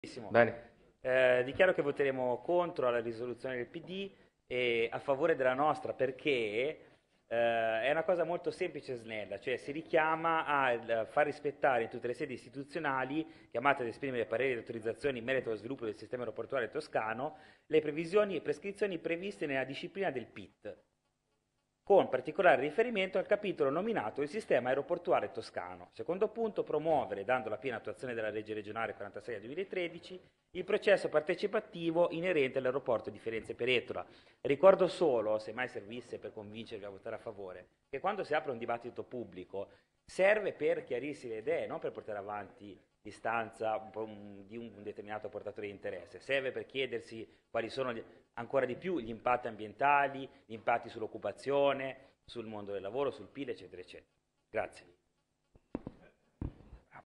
Benissimo. Bene. Dichiaro che voteremo contro la risoluzione del PD e a favore della nostra perché è una cosa molto semplice e snella, cioè si richiama a far rispettare in tutte le sedi istituzionali chiamate ad esprimere pareri e autorizzazioni in merito allo sviluppo del sistema aeroportuale toscano le previsioni e prescrizioni previste nella disciplina del PIT, con particolare riferimento al capitolo nominato il sistema aeroportuale toscano. Secondo punto, promuovere, dando la piena attuazione della legge regionale 46 del 2013, il processo partecipativo inerente all'aeroporto di Firenze Peretola. Ricordo solo, se mai servisse per convincervi a votare a favore, che quando si apre un dibattito pubblico serve per chiarirsi le idee, non per portare avanti l'istanza di un determinato portatore di interesse, serve per chiedersi quali sono ancora di più gli impatti ambientali, gli impatti sull'occupazione, sul mondo del lavoro, sul PIL, eccetera, eccetera. Grazie.